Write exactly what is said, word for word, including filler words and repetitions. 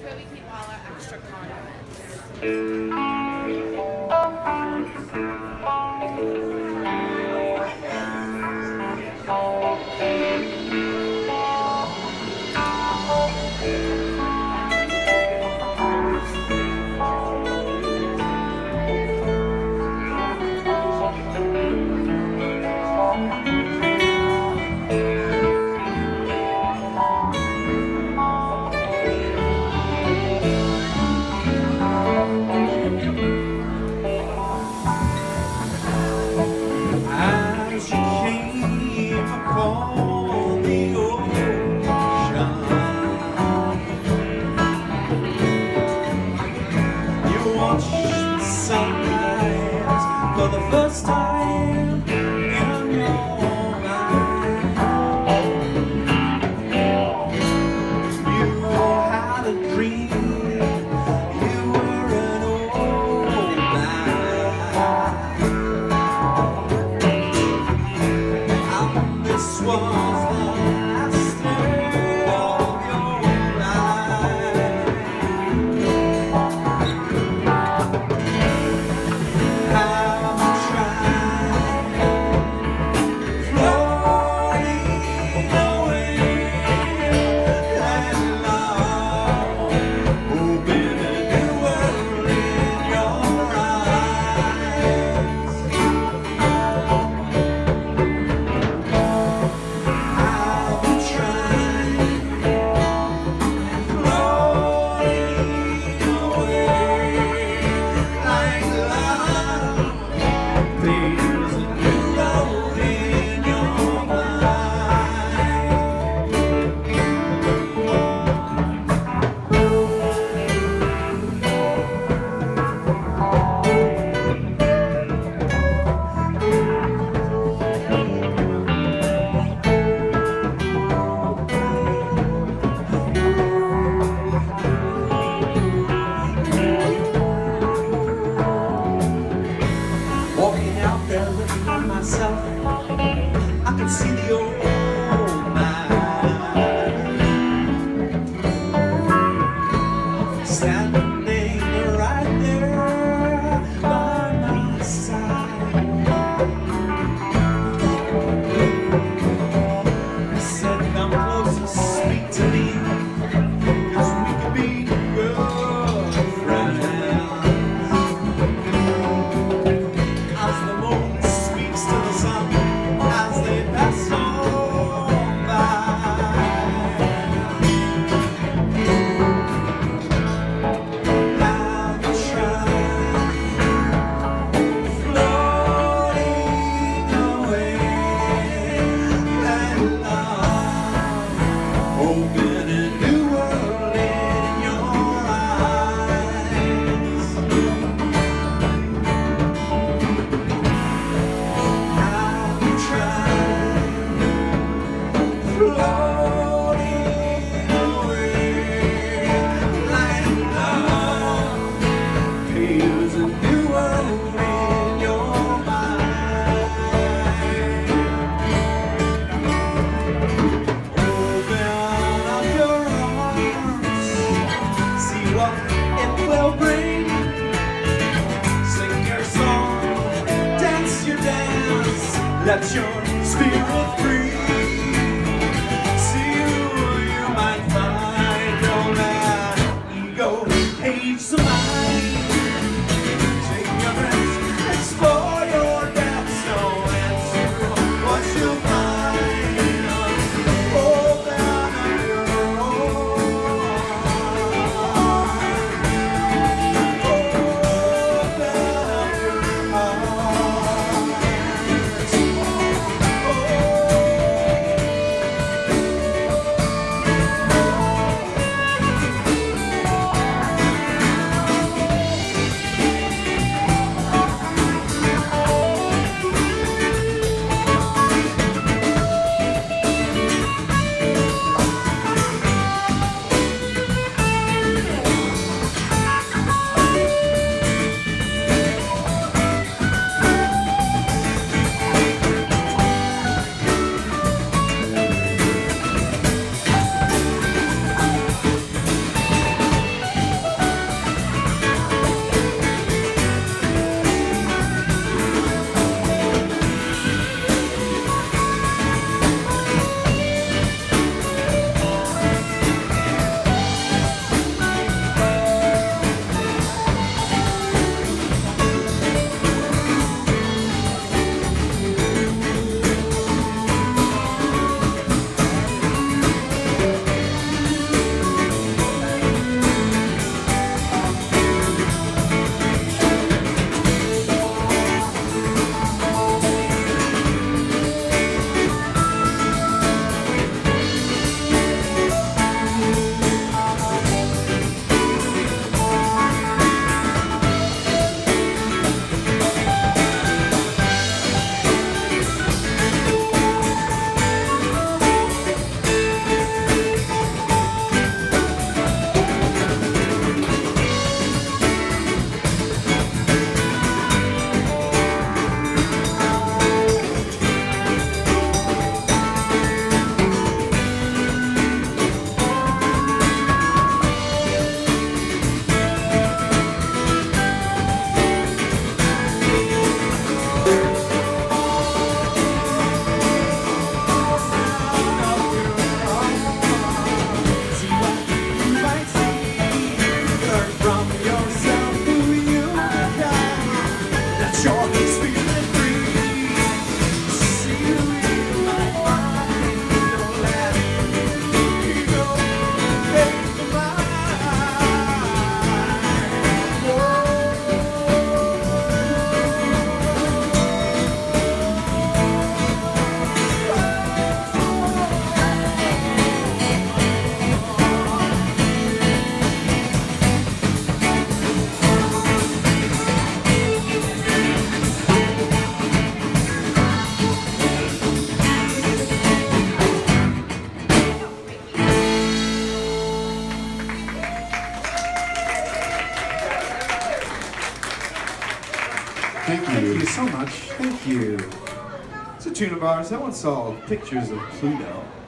where we keep all our extra condiments. For the first time in your life, you had a dream, you were an old man, and this was the last day of your life. Myself, I can see the old man standing right there by my side. I said, come closer, speak to me, 'cause we could be good friends. As the moon speaks to the sun, as they pass on by, have a shrine floating away, and love open a new world in your eyes. Floating away like love, here's a new world in your mind. Open up your arms, see what it will bring. Sing your song, dance your dance, let your spirit free. Page the mind, take your breath, explore your depths, no answer what you'll find. Open up your open up your heart. Oh. Thank you. Thank you so much. Thank you. It's a tune of ours. That one's called Pictures of Pluto.